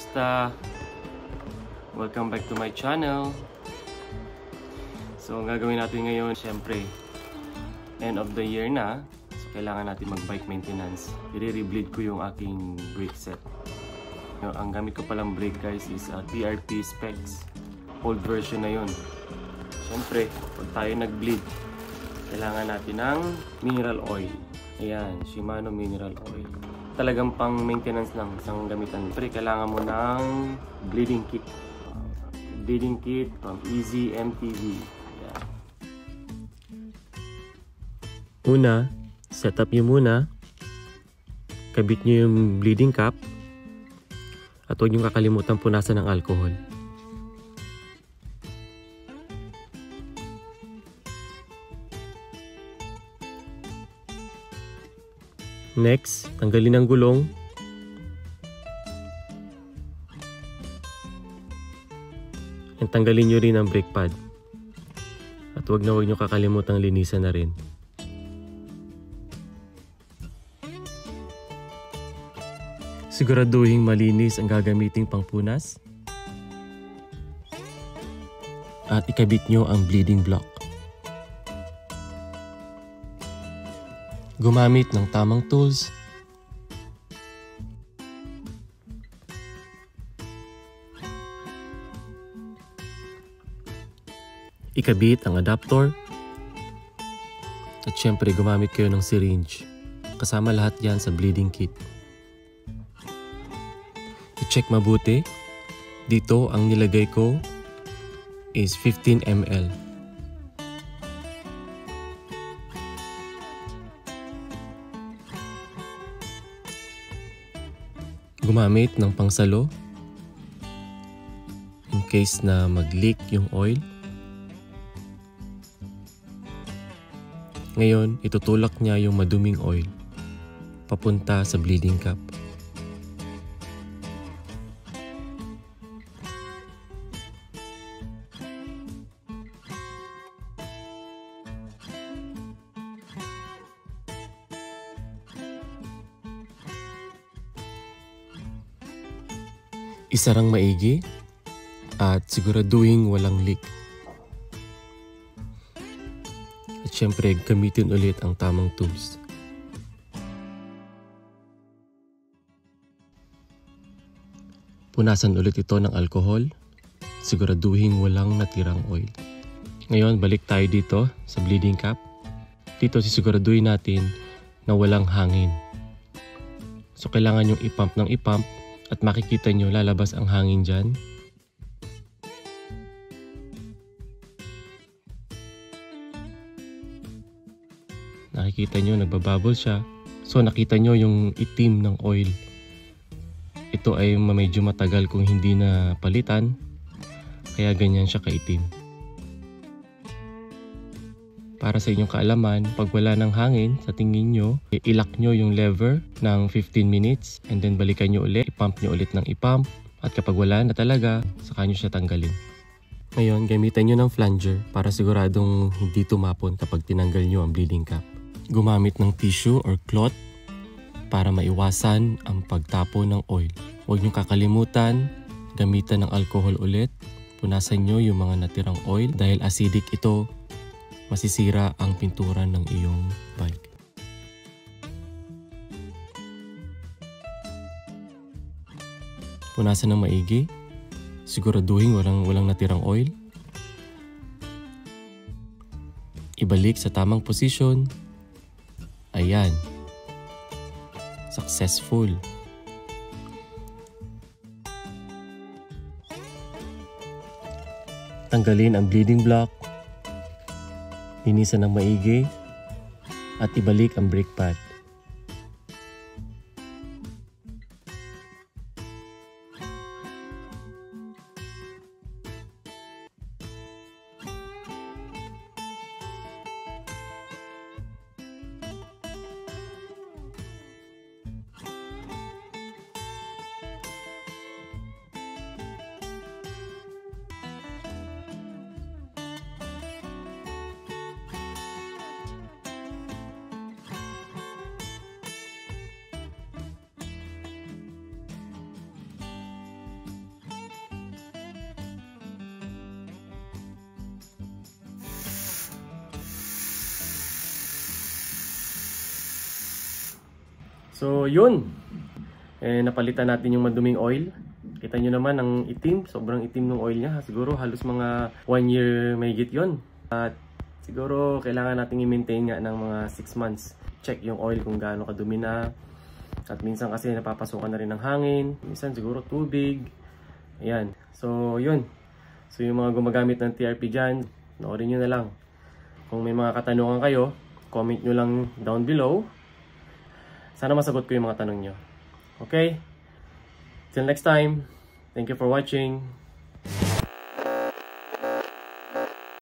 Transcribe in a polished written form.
Kamusta? Welcome back to my channel. So, ang gagawin natin ngayon, syempre, end of the year na. So, kailangan natin mag-bike maintenance. I-rebleed ko yung aking brake set. Ang gamit ko palang brake guys is TRP specs. Old version na yun. Syempre, pag tayo nag-bleed, kailangan natin ng mineral oil. Ayan, Shimano mineral oil. Talagang pang maintenance lang isang gamitan. Pero kailangan mo ng bleeding kit. Bleeding kit from Easy MTV. Yeah. Una, set up nyo muna. Kabit nyo yung bleeding cap. At huwag nyo kakalimutan punasan ng alcohol. Next, tanggalin ang gulong. And tanggalin nyo rin ang brake pad. At huwag nyo kakalimutang linisan na rin. Siguraduhin malinis ang gagamiting pangpunas. At ikabit nyo ang bleeding block. Gumamit ng tamang tools. Ikabit ang adapter. At syempre gumamit kayo ng syringe. Kasama lahat yan sa bleeding kit. I-check mabuti. Dito ang nilagay ko is 15 ml. Gumamit ng pangsalo in case na mag-leak yung oil. Ngayon, itutulak niya yung maduming oil papunta sa bleeding cap. Isarang maigi at siguraduhin walang leak. At syempre, gamitin ulit ang tamang tools. Punasan ulit ito ng alcohol. Siguraduhin walang natirang oil. Ngayon, balik tayo dito sa bleeding cap. Dito sisiguraduhin natin na walang hangin. So, kailangan yung i-pump ng i-pump. At makikita nyo lalabas ang hangin dyan. Nakikita nyo nagbabubble siya. So nakita nyo yung itim ng oil. Ito ay medyo matagal kung hindi na palitan. Kaya ganyan siya kaitim. Para sa inyong kaalaman, pag wala ng hangin sa tingin nyo, i-lock nyo yung lever ng 15 minutes and then balikan nyo ulit, i-pump nyo ulit ng i-pump at kapag wala na talaga, saka nyo siya tanggalin. Ngayon, gamitan nyo ng flanger para siguradong hindi tumapon kapag tinanggal nyo ang bleeding cap. Gumamit ng tissue or cloth para maiwasan ang pagtapon ng oil. Huwag nyo kakalimutan, gamitan ng alcohol ulit, punasan nyo yung mga natirang oil dahil acidic ito. Masisira ang pintura ng iyong bike. Punasan ng maigi. Siguraduhin walang natirang oil. Ibalik sa tamang posisyon. Ayan. Successful. Tanggalin ang bleeding block. Linisan ng maigi at ibalik ang brake pad. So yun, napalitan natin yung maduming oil. Kita nyo naman ang itim, sobrang itim ng oil niya. Siguro halos mga 1 year mahigit yun. At siguro kailangan natin i-maintain nga ng mga 6 months. Check yung oil kung gaano kadumi na. At minsan kasi napapasukan na rin ng hangin. Minsan siguro tubig. Ayan. So yun. So yung mga gumagamit ng TRP dyan, noorin nyo na lang. Kung may mga katanungan kayo, comment nyo lang down below. Sana masagot ko yung mga tanong nyo. Okay? Till next time. Thank you for watching.